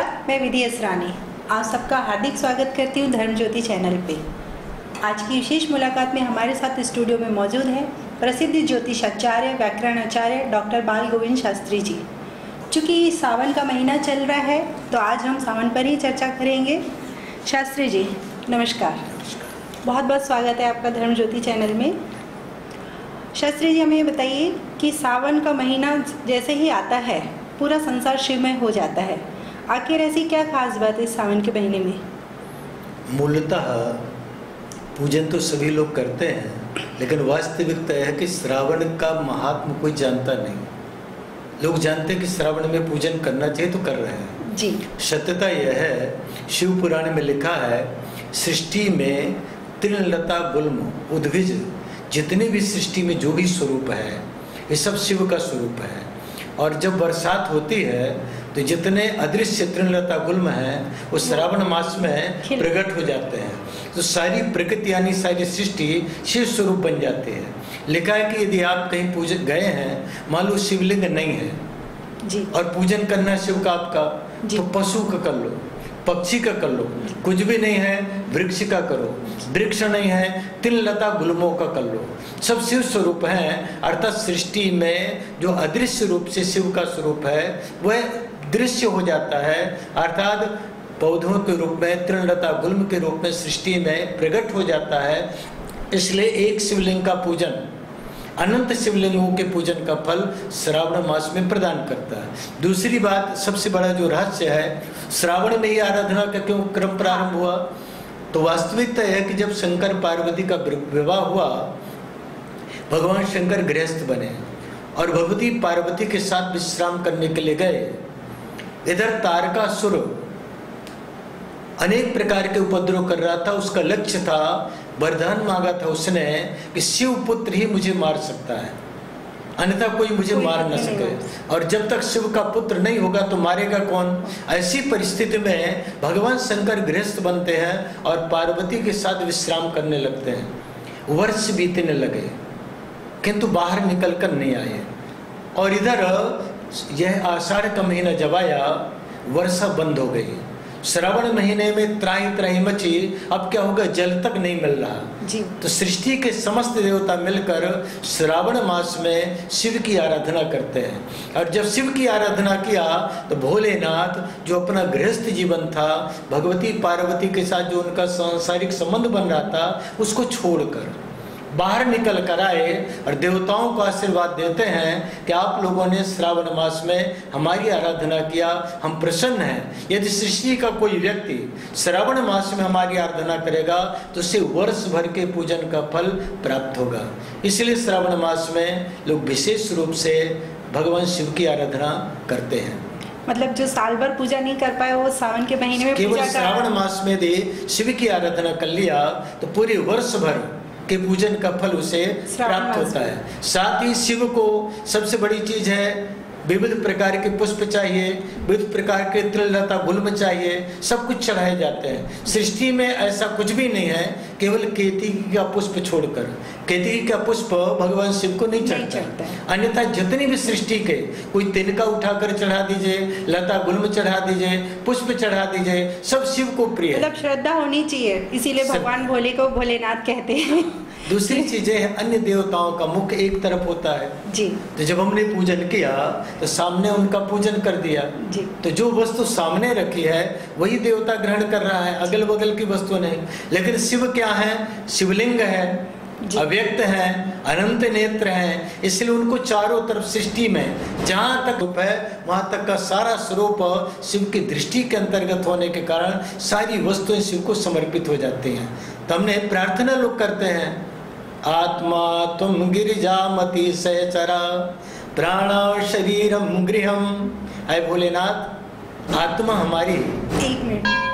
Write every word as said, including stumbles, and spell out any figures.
नमस्कार, मैं विधि असरानी आप सबका हार्दिक स्वागत करती हूँ धर्म ज्योति चैनल पे। आज की विशेष मुलाकात में हमारे साथ स्टूडियो में मौजूद है प्रसिद्ध ज्योतिषाचार्य व्याकरणाचार्य डॉक्टर बाल गोविंद शास्त्री जी। चूँकि सावन का महीना चल रहा है तो आज हम सावन पर ही चर्चा करेंगे। शास्त्री जी नमस्कार, बहुत बहुत स्वागत है आपका धर्म ज्योति चैनल में। शास्त्री जी हमें बताइए कि सावन का महीना जैसे ही आता है पूरा संसार शिवमय हो जाता है, आखिर ऐसी क्या खास बात है इस सावन के महीने में? मूलतः पूजन तो सभी लोग करते हैं, लेकिन वास्तविकता है कि श्रावण का महात्म कोई जानता नहीं। लोग जानते हैं कि श्रावण में पूजन करना चाहिए तो कर रहे हैं जी। सत्यता यह है, शिव पुराण में लिखा है, सृष्टि में तृणलता गुल्म उद्भिज, जितने भी सृष्टि में जो भी स्वरूप है ये सब शिव का स्वरूप है। और जब बरसात होती है तो जितने अदृश्य तृणलता गुल्म हैं वो श्रावण मास में प्रकट हो जाते हैं, तो सारी प्रकृति यानी सारी सृष्टि शिव स्वरूप बन जाती है। लिखा है कि यदि आप कहीं पूजन गए हैं, मान लो शिवलिंग नहीं है जी, और पूजन करना शिव का आपका, तो पशु का कर लो, पक्षी का कर लो, कुछ भी नहीं है वृक्ष का करो, वृक्ष नहीं है तृणलता गुल्मों का कर लो, सब शिव स्वरूप हैं। अर्थात सृष्टि में जो अदृश्य रूप से शिव का स्वरूप है वह दृश्य हो जाता है, अर्थात पौधों के रूप में तृणलता गुल्म के रूप में सृष्टि में प्रकट हो जाता है। इसलिए एक शिवलिंग का पूजन अनंत शिवलिंगों के पूजन का फल श्रावण मास में प्रदान करता है। दूसरी बात, सबसे बड़ा जो रहस्य है, श्रावण में ही आराधना का क्यों क्रम प्रारंभ हुआ, तो वास्तविकता है कि जब शंकर पार्वती का विवाह हुआ, भगवान शंकर गृहस्थ बने और भगवती पार्वती के साथ विश्राम करने के लिए गए। इधर तारकासुर अनेक प्रकार के उपद्रव कर रहा था, उसका लक्ष्य था, वरदान मांगा था उसने कि शिव पुत्र ही मुझे मार सकता है, अन्यथा कोई मुझे कोई मार न सके, और जब तक शिव का पुत्र नहीं होगा तो मारेगा कौन। ऐसी परिस्थिति में भगवान शंकर गृहस्थ बनते हैं और पार्वती के साथ विश्राम करने लगते हैं। वर्ष बीतने लगे किंतु बाहर निकल कर नहीं आए, और इधर यह आषाढ़ का महीना जब आया वर्षा बंद हो गई। श्रावण महीने में त्राही त्राही मची, अब क्या होगा, जल तक नहीं मिल रहा जी। तो सृष्टि के समस्त देवता मिलकर श्रावण मास में शिव की आराधना करते हैं, और जब शिव की आराधना किया तो भोलेनाथ जो अपना गृहस्थ जीवन था, भगवती पार्वती के साथ जो उनका सांसारिक संबंध बन रहा था, उसको छोड़कर बाहर निकल कर आए और देवताओं को आशीर्वाद देते हैं कि आप लोगों ने श्रावण मास में हमारी आराधना किया, हम प्रसन्न हैं। यदि सृष्टि का कोई व्यक्ति श्रावण मास में हमारी आराधना करेगा तो उसे वर्ष भर के पूजन का फल प्राप्त होगा। इसलिए श्रावण मास में लोग विशेष रूप से भगवान शिव की आराधना करते हैं। मतलब जो साल भर पूजा नहीं कर पाए वो सावन के महीने में केवल श्रावण मास में यदि शिव की आराधना कर लिया तो पूरे वर्ष भर के पूजन का फल उसे प्राप्त होता है। साथ ही शिव को सबसे बड़ी चीज है, विविध प्रकार के पुष्प चाहिए, विविध प्रकार के तृणलता गुल्म चाहिए, सब कुछ चढ़ाए जाते हैं। सृष्टि में ऐसा कुछ भी नहीं है केवल केतकी का पुष्प छोड़कर, केतकी का पुष्प भगवान शिव को नहीं चढ़ता, अन्यथा जितनी भी सृष्टि के कोई तिनका उठाकर चढ़ा दीजिए, लता गुल्म चढ़ा दीजिए, पुष्प चढ़ा दीजिए, सब शिव को प्रिय है। मतलब श्रद्धा होनी चाहिए, इसीलिए भगवान भोले को भोलेनाथ कहते हैं। दूसरी चीजें अन्य देवताओं का मुख एक तरफ होता है जी, तो जब हमने पूजन किया तो सामने उनका पूजन कर दिया जी, तो जो वस्तु सामने रखी है वही देवता ग्रहण कर रहा है, अगल बगल की वस्तु नहीं। लेकिन शिव क्या है, शिवलिंग है, अव्यक्त है, अनंत नेत्र हैं, इसलिए उनको चारों तरफ सृष्टि में जहाँ तक रूप है वहाँ तक का सारा स्वरूप शिव की दृष्टि के अंतर्गत होने के कारण सारी वस्तुएं शिव को समर्पित हो जाती हैं। तो हमने प्रार्थना लोग करते हैं, आत्मा तुम गिरिजामति सहचरा प्राण शरीरम गृहम। है भोलेनाथ, आत्मा हमारी, एक मिनट